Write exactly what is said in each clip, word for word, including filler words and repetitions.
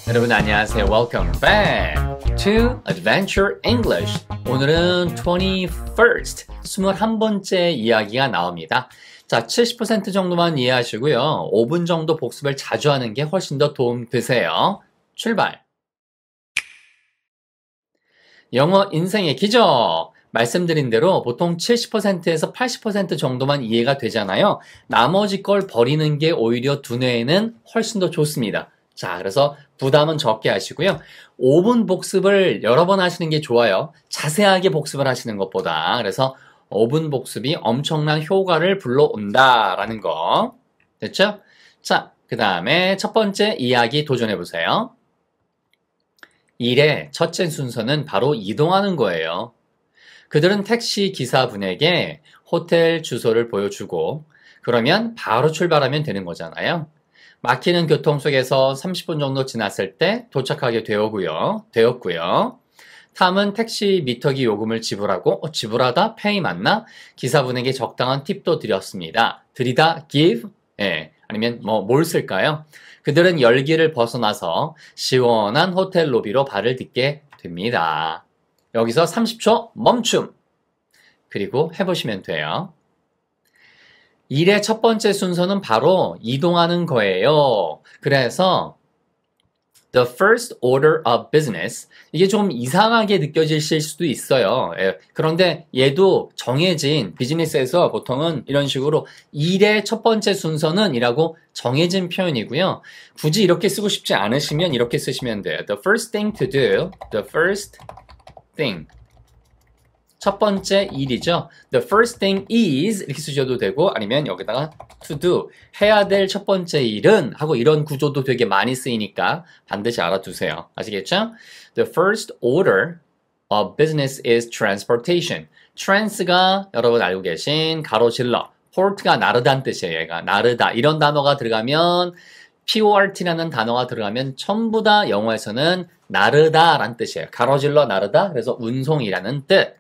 여러분 안녕하세요. Welcome back to Adventure English. 오늘은 twenty-first, 이십일 번째 이야기가 나옵니다. 자, 칠십 퍼센트 정도만 이해하시고요. 오 분 정도 복습을 자주 하는 게 훨씬 더 도움 되세요. 출발! 영어 인생의 기적! 말씀드린 대로 보통 칠십 퍼센트에서 팔십 퍼센트 정도만 이해가 되잖아요. 나머지 걸 버리는 게 오히려 두뇌에는 훨씬 더 좋습니다. 자, 그래서 부담은 적게 하시고요. 오 분 복습을 여러 번 하시는 게 좋아요. 자세하게 복습을 하시는 것보다. 그래서 오 분 복습이 엄청난 효과를 불러온다라는 거. 됐죠? 자, 그 다음에 첫 번째 이야기 도전해보세요. 일의 첫째 순서는 바로 이동하는 거예요. 그들은 택시 기사분에게 호텔 주소를 보여주고 그러면 바로 출발하면 되는 거잖아요. 막히는 교통 속에서 삼십 분 정도 지났을 때 도착하게 되었고요. 되었고요. 탐은 택시 미터기 요금을 지불하고 어, 지불하다 페이 맞나? 기사분에게 적당한 팁도 드렸습니다. 드리다 give? 예, 아니면 뭐 뭘 쓸까요? 그들은 열기를 벗어나서 시원한 호텔 로비로 발을 딛게 됩니다. 여기서 삼십 초 멈춤. 그리고 해보시면 돼요. 일의 첫 번째 순서는 바로 이동하는 거예요. 그래서 the first order of business 이게 좀 이상하게 느껴지실 수도 있어요. 예. 그런데 얘도 정해진 비즈니스에서 보통은 이런 식으로 일의 첫 번째 순서는 이라고 정해진 표현이고요. 굳이 이렇게 쓰고 싶지 않으시면 이렇게 쓰시면 돼요. The first thing to do, the first thing 첫 번째 일이죠. The first thing is 이렇게 쓰셔도 되고 아니면 여기다가 to do 해야 될 첫 번째 일은 하고 이런 구조도 되게 많이 쓰이니까 반드시 알아두세요. 아시겠죠? The first order of business is transportation. trans가 여러분 알고 계신 가로질러 port가 나르다는 뜻이에요. 얘가 나르다 이런 단어가 들어가면 port라는 단어가 들어가면 전부 다 영어에서는 나르다라는 뜻이에요. 가로질러 나르다 그래서 운송이라는 뜻.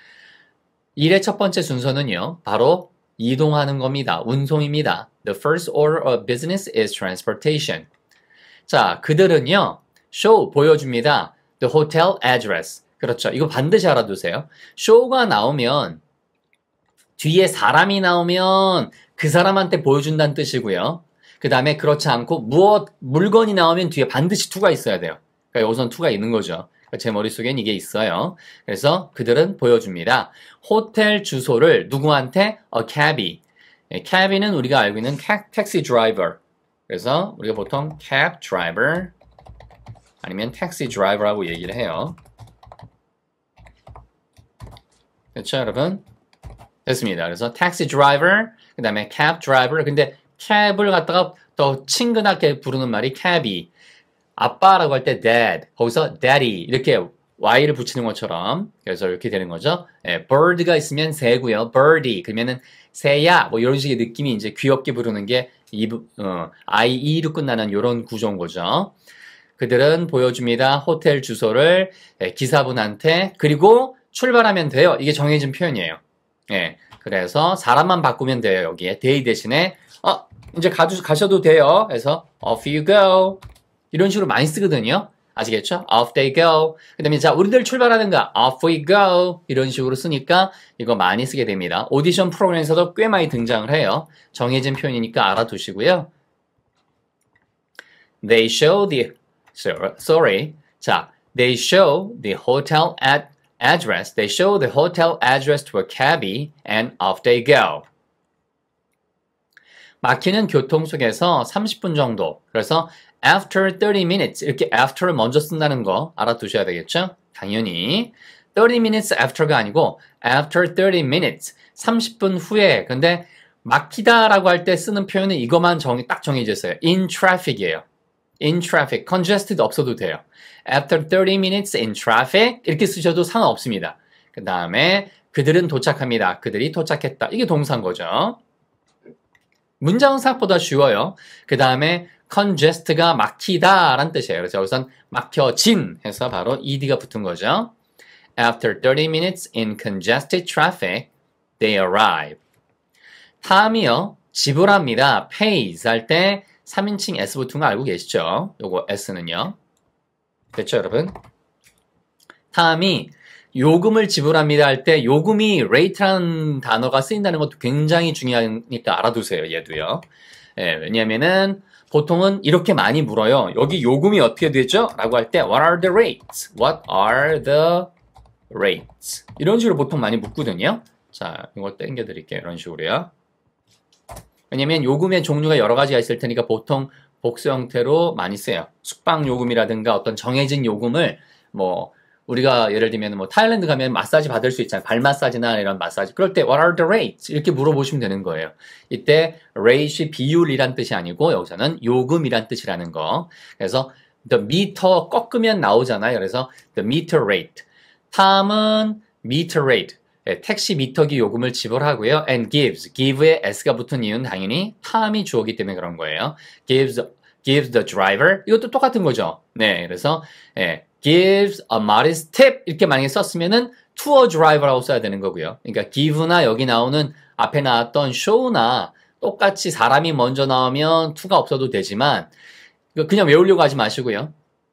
일의 첫 번째 순서는요, 바로 이동하는 겁니다. 운송입니다. The first order of business is transportation. 자, 그들은요, show, 보여줍니다. The hotel address. 그렇죠. 이거 반드시 알아두세요. show가 나오면, 뒤에 사람이 나오면 그 사람한테 보여준다는 뜻이고요. 그 다음에 그렇지 않고, 무엇, 물건이 나오면 뒤에 반드시 to가 있어야 돼요. 그러니까 여기선 to가 있는 거죠. 제 머릿속엔 이게 있어요. 그래서 그들은 보여줍니다. 호텔 주소를 누구한테? A cabby. cabby는 우리가 알고 있는 택시 드라이버. 그래서 우리가 보통 cab driver 아니면 택시 드라이버라고 얘기를 해요. 그렇죠, 여러분? 됐습니다. 그래서 택시 드라이버, 그 다음에 cab driver. 근데 cab을 갖다가 더 친근하게 부르는 말이 cabby. 아빠라고 할 때 dad, 거기서 daddy 이렇게 y를 붙이는 것처럼 그래서 이렇게 되는 거죠. 예, bird가 있으면 새고요. birdie 그러면은 새야 뭐 이런 식의 느낌이 이제 귀엽게 부르는 게 이, 어, 아이이로 끝나는 이런 구조인 거죠. 그들은 보여줍니다. 호텔 주소를 예, 기사분한테 그리고 출발하면 돼요. 이게 정해진 표현이에요. 예, 그래서 사람만 바꾸면 돼요. 여기에 they 대신에 어 이제 가주, 가셔도 돼요. 그래서 off you go. 이런 식으로 많이 쓰거든요. 아시겠죠? Off they go. 그 다음에 자 우리들 출발하는가? Off we go. 이런 식으로 쓰니까 이거 많이 쓰게 됩니다. 오디션 프로그램에서도 꽤 많이 등장을 해요. 정해진 표현이니까 알아두시고요. They show the sorry. 자, they show the hotel at address. They show the hotel address to a cabby and off they go. 막히는 교통 속에서 삼십 분 정도. 그래서 after thirty minutes 이렇게 after를 먼저 쓴다는 거 알아두셔야 되겠죠? 당연히 thirty minutes after가 아니고 after thirty minutes 삼십 분 후에 근데 막히다라고 할 때 쓰는 표현은 이것만 정이 딱 정해져 있어요. in traffic이에요. in traffic, congested 없어도 돼요. after thirty minutes in traffic 이렇게 쓰셔도 상관없습니다. 그 다음에 그들은 도착합니다. 그들이 도착했다. 이게 동사인 거죠. 문장은 생각보다 쉬워요. 그 다음에 congest가 막히다 라는 뜻이에요. 그래서 여기선 막혀진 해서 바로 ed가 붙은 거죠. After thirty minutes in congested traffic, they arrive. 탐이요. 지불합니다. pays 할 때 삼 인칭 S 붙은 거 알고 계시죠? 요거 S는요. 됐죠, 여러분? 다음이 요금을 지불합니다 할 때 요금이 rate라는 단어가 쓰인다는 것도 굉장히 중요하니까 알아두세요. 얘도요. 예, 왜냐면은 보통은 이렇게 많이 물어요. 여기 요금이 어떻게 되죠? 라고 할 때 What are the rates? What are the rates? 이런 식으로 보통 많이 묻거든요. 자, 이걸 땡겨 드릴게요. 이런 식으로요. 왜냐면 요금의 종류가 여러 가지가 있을 테니까 보통 복수 형태로 많이 써요. 숙박 요금이라든가 어떤 정해진 요금을 뭐 우리가 예를 들면 뭐 타일랜드 가면 마사지 받을 수 있잖아요. 발 마사지나 이런 마사지. 그럴 때 What are the rates? 이렇게 물어보시면 되는 거예요. 이때 rate이 비율이란 뜻이 아니고 여기서는 요금이란 뜻이라는 거. 그래서 the meter 꺾으면 나오잖아요. 그래서 the meter rate. 다음은 meter rate. 네, 택시 미터기 요금을 지불하고요. and gives. give에 s가 붙은 이유는 당연히 탐이 주어기 때문에 그런 거예요. gives, gives the driver. 이것도 똑같은 거죠. 네, 그래서 예, gives a modest tip 이렇게 만약에 썼으면은 to a driver라고 써야 되는 거고요. 그러니까 give나 여기 나오는 앞에 나왔던 show나 똑같이 사람이 먼저 나오면 to가 없어도 되지만 그냥 외우려고 하지 마시고요.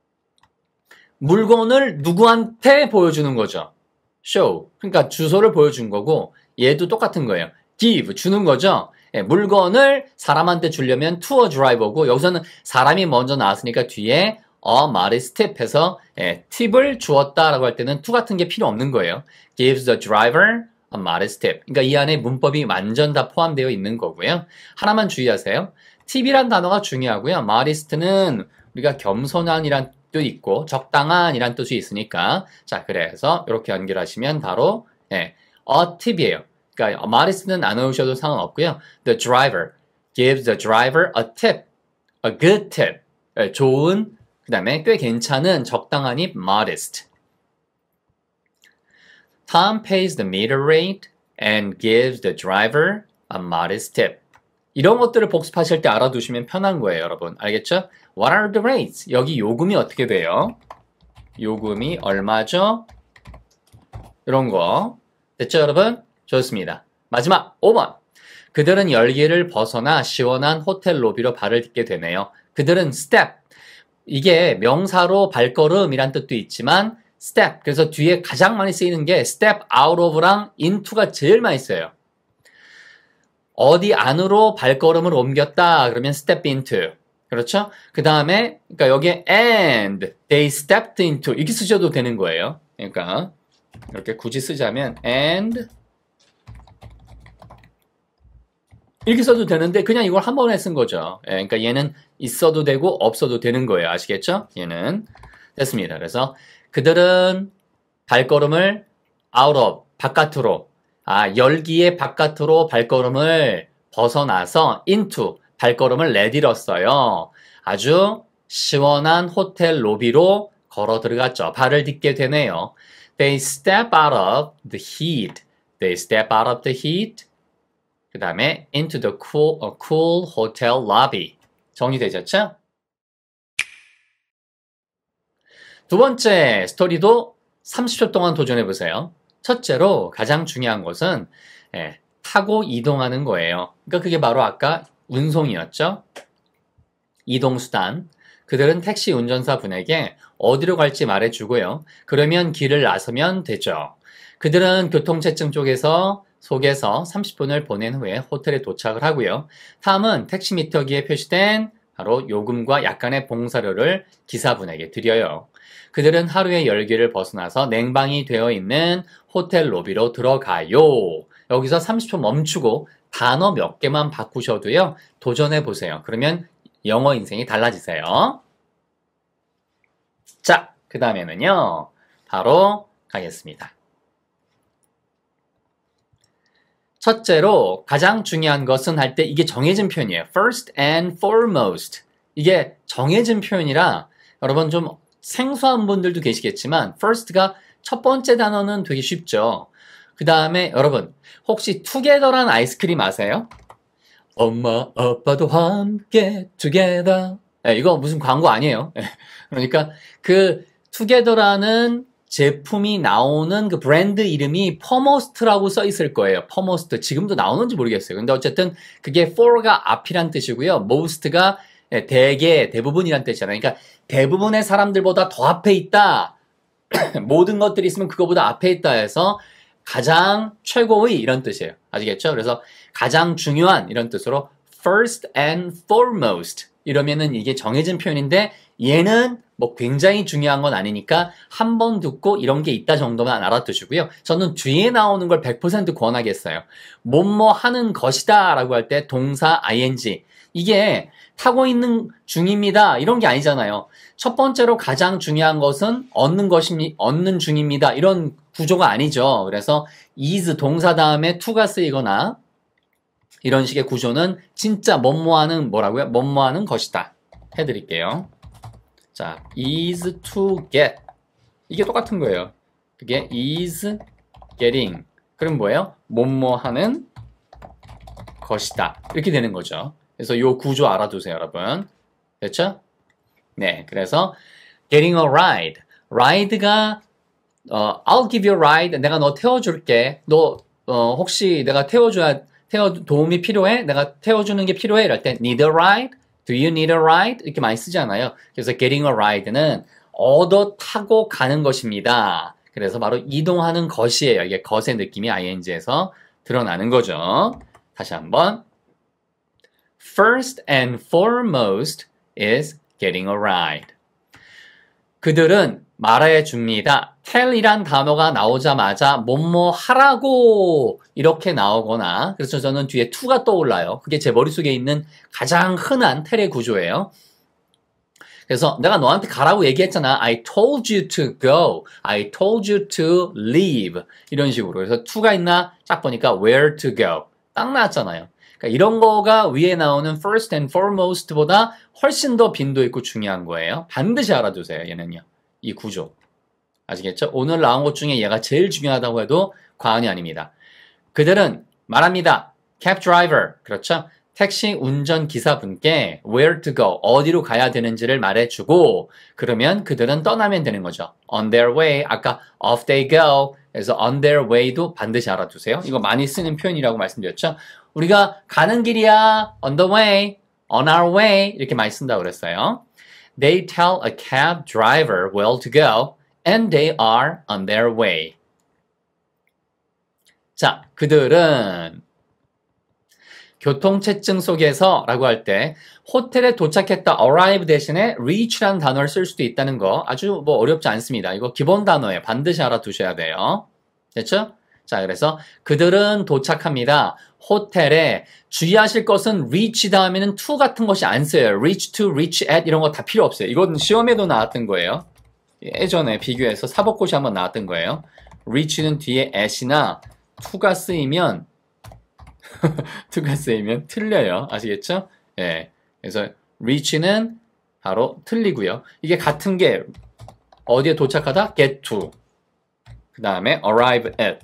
물건을 누구한테 보여주는 거죠. show. 그러니까 주소를 보여준 거고 얘도 똑같은 거예요. give. 주는 거죠. 예, 물건을 사람한테 주려면 to a driver고 여기서는 사람이 먼저 나왔으니까 뒤에 a modest tip 해서 예, 팁을 주었다라고 할 때는 to 같은 게 필요 없는 거예요. gives the driver a modest tip. 그러니까 이 안에 문법이 완전 다 포함되어 있는 거고요. 하나만 주의하세요. 팁이란 단어가 중요하고요. modest는 우리가 겸손한이란 뜻도 있고 적당한이란 뜻이 있으니까 자 그래서 이렇게 연결하시면 바로 예, a tip이에요. 그러니까 modest는 안 넣으셔도 상관없고요. The driver gives the driver a tip, a good tip. 예, 좋은 그 다음에 꽤 괜찮은 적당한이 modest. Tom pays the meter rate and gives the driver a modest tip. 이런 것들을 복습하실 때 알아두시면 편한 거예요, 여러분. 알겠죠? What are the rates? 여기 요금이 어떻게 돼요? 요금이 얼마죠? 이런 거. 됐죠, 여러분? 좋습니다. 마지막 오 번. 그들은 열기를 벗어나 시원한 호텔 로비로 발을 딛게 되네요. 그들은 step. 이게 명사로 발걸음이란 뜻도 있지만 step. 그래서 뒤에 가장 많이 쓰이는 게 step out of랑 into가 제일 많이 써요. 어디 안으로 발걸음을 옮겼다 그러면 step into. 그렇죠? 그 다음에 그러니까 여기에 and they stepped into 이렇게 쓰셔도 되는 거예요. 그러니까 이렇게 굳이 쓰자면 and 이렇게 써도 되는데 그냥 이걸 한 번에 쓴 거죠. 예, 그러니까 얘는 있어도 되고 없어도 되는 거예요. 아시겠죠? 얘는 됐습니다. 그래서 그들은 발걸음을 out of 바깥으로 아 열기의 바깥으로 발걸음을 벗어나서 into 발걸음을 내딛었어요. 아주 시원한 호텔 로비로 걸어 들어갔죠. 발을 딛게 되네요. They step out of the heat. They step out of the heat. 그 다음에 into the cool, uh, cool hotel lobby. 정리되셨죠? 두 번째 스토리도 삼십 초 동안 도전해보세요. 첫째로 가장 중요한 것은 예, 타고 이동하는 거예요. 그러니까 그게 바로 아까 운송이었죠. 이동수단. 그들은 택시 운전사 분에게 어디로 갈지 말해주고요. 그러면 길을 나서면 되죠. 그들은 교통체증 쪽에서 속에서 삼십 분을 보낸 후에 호텔에 도착을 하고요. 다음은 택시 미터기에 표시된 바로 요금과 약간의 봉사료를 기사분에게 드려요. 그들은 하루의 열기를 벗어나서 냉방이 되어 있는 호텔 로비로 들어가요. 여기서 삼십 초 멈추고 단어 몇 개만 바꾸셔도요. 도전해 보세요. 그러면 영어 인생이 달라지세요. 자, 그 다음에는요. 바로 가겠습니다. 첫째로 가장 중요한 것은 할 때 이게 정해진 표현이에요. First and foremost. 이게 정해진 표현이라 여러분 좀 생소한 분들도 계시겠지만 first가 첫 번째 단어는 되게 쉽죠. 그 다음에 여러분 혹시 together란 아이스크림 아세요? 엄마 아빠도 함께 together. 네, 이거 무슨 광고 아니에요. 그러니까 그 together라는 제품이 나오는 그 브랜드 이름이 퍼머스트라고 써 있을 거예요. 퍼머스트. 지금도 나오는지 모르겠어요. 근데 어쨌든 그게 for가 앞이란 뜻이고요. most가 대개, 대부분이란 뜻이잖아요. 그러니까 대부분의 사람들보다 더 앞에 있다. 모든 것들이 있으면 그거보다 앞에 있다 해서 가장 최고의 이런 뜻이에요. 아시겠죠? 그래서 가장 중요한 이런 뜻으로 first and foremost 이러면은 이게 정해진 표현인데 얘는 뭐 굉장히 중요한 건 아니니까 한 번 듣고 이런 게 있다 정도만 알아두시고요. 저는 뒤에 나오는 걸 백 퍼센트 권하겠어요. 뭐뭐 하는 것이다 라고 할 때 동사 ing 이게 타고 있는 중입니다 이런 게 아니잖아요. 첫 번째로 가장 중요한 것은 얻는 것입니 얻는 중입니다 이런 구조가 아니죠. 그래서 is 동사 다음에 to가 쓰이거나 이런 식의 구조는 진짜 뭐뭐하는 뭐라고요? 뭐뭐하는 것이다 해드릴게요. 자, is to get 이게 똑같은 거예요. 그게 is getting 그럼 뭐예요? 뭐뭐하는 것이다 이렇게 되는 거죠. 그래서 이 구조 알아두세요, 여러분. 됐죠? 네, 그래서 getting a ride. ride가 어, I'll give you a ride. 내가 너 태워줄게. 너 어, 혹시 내가 태워줘야 태워 도움이 필요해? 내가 태워주는 게 필요해? 이럴 때 need a ride? Do you need a ride? 이렇게 많이 쓰잖아요. 그래서 getting a ride는 얻어 타고 가는 것입니다. 그래서 바로 이동하는 것이에요. 이게 것의 느낌이 ing에서 드러나는 거죠. 다시 한번. First and foremost is getting a ride. 그들은 말해 줍니다. tell이란 단어가 나오자마자 뭐뭐 하라고 이렇게 나오거나 그래서 저는 뒤에 to가 떠올라요. 그게 제 머릿속에 있는 가장 흔한 tell의 구조예요. 그래서 내가 너한테 가라고 얘기했잖아. I told you to go. I told you to leave. 이런 식으로. 그래서 to가 있나? 딱 보니까 where to go. 딱 나왔잖아요. 그러니까 이런 거가 위에 나오는 first and foremost보다 훨씬 더 빈도 있고 중요한 거예요. 반드시 알아두세요. 얘는요. 이 구조. 아시겠죠? 오늘 나온 것 중에 얘가 제일 중요하다고 해도 과언이 아닙니다. 그들은 말합니다. cab driver. 그렇죠? 택시 운전기사분께 where to go. 어디로 가야 되는지를 말해주고 그러면 그들은 떠나면 되는 거죠. on their way. 아까 off they go. 그래서 on their way도 반드시 알아두세요. 이거 많이 쓰는 표현이라고 말씀드렸죠? 우리가 가는 길이야. on the way. on our way. 이렇게 많이 쓴다고 그랬어요. They tell a cab driver where to go. And they are on their way. 자, 그들은 교통체증 속에서 라고 할 때 호텔에 도착했다 arrive 대신에 reach라는 단어를 쓸 수도 있다는 거 아주 뭐 어렵지 않습니다. 이거 기본 단어예요. 반드시 알아두셔야 돼요. 됐죠? 자, 그래서 그들은 도착합니다. 호텔에 주의하실 것은 reach 다음에는 to 같은 것이 안 쓰여요. reach to, reach at 이런 거 다 필요 없어요. 이건 시험에도 나왔던 거예요. 예전에 비교해서 사법고시 한번 나왔던 거예요. reach는 뒤에 at이나 to가 쓰이면 to가 쓰이면 틀려요. 아시겠죠? 예. 그래서 reach는 바로 틀리고요. 이게 같은 게 어디에 도착하다? get to. 그 다음에 arrive at.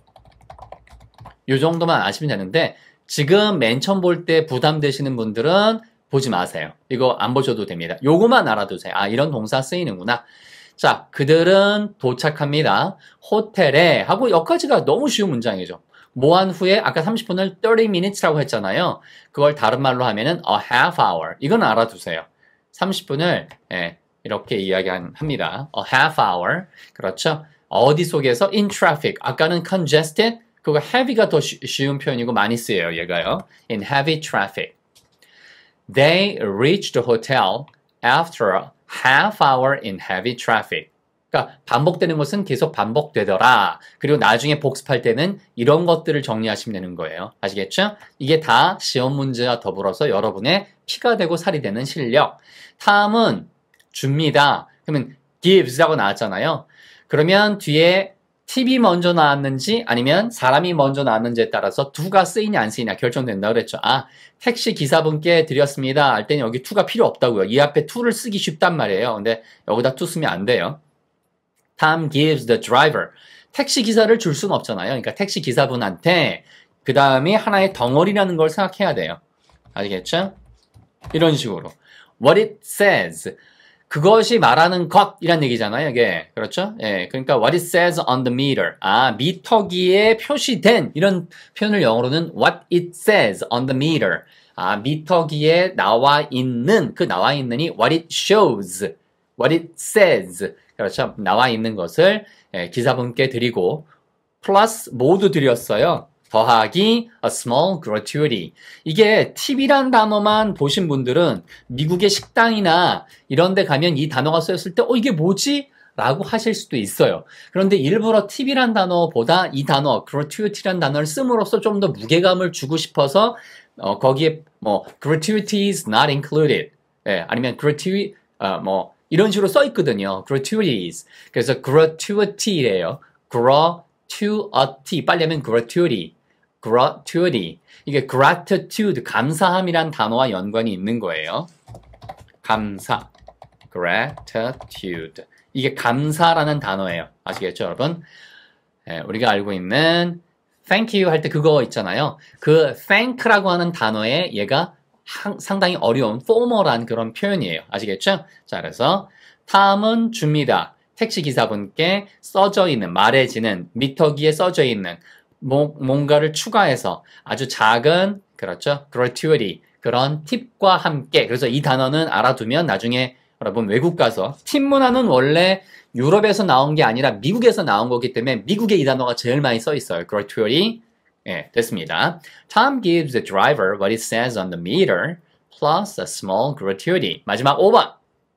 이 정도만 아시면 되는데 지금 맨 처음 볼 때 부담되시는 분들은 보지 마세요. 이거 안 보셔도 됩니다. 요거만 알아두세요. 아, 이런 동사 쓰이는구나. 자, 그들은 도착합니다. 호텔에 하고 여기까지가 너무 쉬운 문장이죠. 모한 후에 아까 삼십 분을 thirty minutes라고 했잖아요. 그걸 다른 말로 하면은 a half hour. 이건 알아두세요. 삼십 분을 예, 이렇게 이야기합니다. a half hour. 그렇죠? 어디 속에서 in traffic. 아까는 congested. 그거 heavy가 더 쉬, 쉬운 표현이고 많이 쓰여요. 얘가요. in heavy traffic. They reached the hotel after a half hour in heavy traffic. 그러니까 반복되는 것은 계속 반복되더라. 그리고 나중에 복습할 때는 이런 것들을 정리하시면 되는 거예요. 아시겠죠? 이게 다 시험 문제와 더불어서 여러분의 피가 되고 살이 되는 실력. 다음은 줍니다. 그러면 gives라고 나왔잖아요. 그러면 뒤에 팁이 먼저 나왔는지 아니면 사람이 먼저 나왔는지에 따라서 to가 쓰이냐 안 쓰이냐 결정된다 그랬죠. 아, 택시 기사분께 드렸습니다. 할 때는 여기 to가 필요 없다고요. 이 앞에 to를 쓰기 쉽단 말이에요. 근데 여기다 to 쓰면 안 돼요. Tom gives the driver. 택시 기사를 줄 수는 없잖아요. 그러니까 택시 기사분한테 그 다음에 하나의 덩어리라는 걸 생각해야 돼요. 아시겠죠? 이런 식으로. What it says. 그것이 말하는 것이란 얘기잖아요, 이게. 그렇죠? 예. 그러니까 what it says on the meter. 아, 미터기에 표시된 이런 표현을 영어로는 what it says on the meter. 아, 미터기에 나와 있는 그 나와 있는이 what it shows. what it says. 그렇죠. 나와 있는 것을 예, 기사분께 드리고 플러스 모두 드렸어요. 더하기 a small gratuity. 이게 팁이란 단어만 보신 분들은 미국의 식당이나 이런 데 가면 이 단어가 쓰였을 때 어 이게 뭐지? 라고 하실 수도 있어요. 그런데 일부러 팁이란 단어보다 이 단어 gratuity란 단어를 씀으로써 좀 더 무게감을 주고 싶어서 어, 거기에 뭐 gratuities not included. 예, 아니면 gratuity 어, 뭐 이런 식으로 써 있거든요. gratuities. 그래서 gratuity래요. gratuity. 빨리 하면 gratuity. gratuity. 이게 gratitude, 감사함이란 단어와 연관이 있는 거예요. 감사. gratitude. 이게 감사라는 단어예요. 아시겠죠, 여러분? 예, 우리가 알고 있는 thank you 할 때 그거 있잖아요. 그 thank라고 하는 단어에 얘가 한, 상당히 어려운 formal한 그런 표현이에요. 아시겠죠? 자, 그래서 다음은 줍니다. 택시기사분께 써져 있는, 말해지는, 미터기에 써져 있는 뭐, 뭔가를 추가해서 아주 작은, 그렇죠? gratuity, 그런 팁과 함께. 그래서 이 단어는 알아두면 나중에 여러분 외국 가서 팁 문화는 원래 유럽에서 나온 게 아니라 미국에서 나온 거기 때문에 미국에 이 단어가 제일 많이 써 있어요. gratuity. 예, 됐습니다. Tom gives the driver what it says on the meter plus a small gratuity. 마지막 오 번.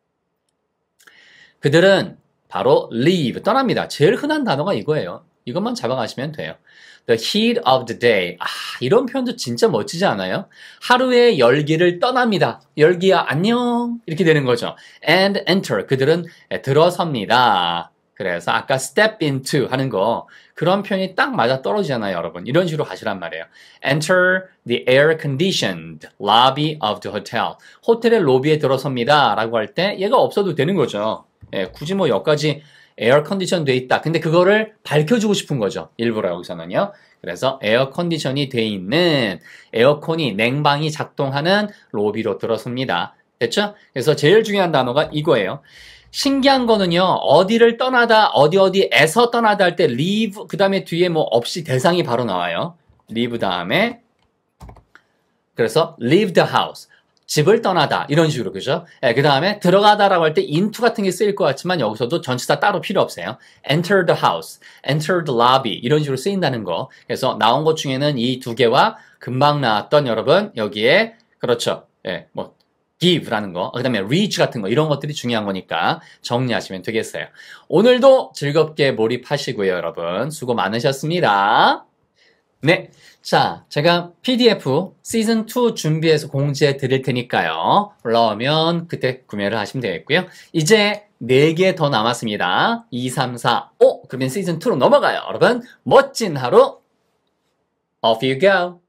그들은 바로 leave, 떠납니다. 제일 흔한 단어가 이거예요. 이것만 잡아가시면 돼요. The heat of the day. 아, 이런 표현도 진짜 멋지지 않아요? 하루의 열기를 떠납니다. 열기야, 안녕. 이렇게 되는 거죠. And enter. 그들은 들어섭니다. 그래서 아까 step into 하는 거, 그런 표현이 딱 맞아 떨어지잖아요, 여러분. 이런 식으로 하시란 말이에요. Enter the air-conditioned lobby of the hotel. 호텔의 로비에 들어섭니다. 라고 할 때 얘가 없어도 되는 거죠. 예, 굳이 뭐 여기까지 에어 컨디션 돼 있다. 근데 그거를 밝혀주고 싶은 거죠. 일부러 여기서는요. 그래서 에어 컨디션이 돼 있는 에어컨이 냉방이 작동하는 로비로 들어섭니다. 됐죠? 그래서 제일 중요한 단어가 이거예요. 신기한 거는요. 어디를 떠나다, 어디 어디에서 떠나다 할 때 leave, 그 다음에 뒤에 뭐 없이 대상이 바로 나와요. leave 다음에 그래서 leave the house. 집을 떠나다 이런 식으로 그죠? 예, 그 다음에 들어가다라고 할 때 into 같은 게 쓰일 것 같지만 여기서도 전치사 따로 필요 없어요. enter the house, enter the lobby 이런 식으로 쓰인다는 거. 그래서 나온 것 중에는 이 두 개와 금방 나왔던 여러분 여기에 그렇죠. 예, 뭐 give라는 거, 그 다음에 reach 같은 거 이런 것들이 중요한 거니까 정리하시면 되겠어요. 오늘도 즐겁게 몰입하시고요, 여러분. 수고 많으셨습니다. 네. 자, 제가 피디에프 시즌 투 준비해서 공지해 드릴 테니까요. 올라오면 그때 구매를 하시면 되겠고요. 이제 네 개 더 남았습니다. 이, 삼, 사, 오. 그러면 시즌 투로 넘어가요. 여러분, 멋진 하루. Off you go.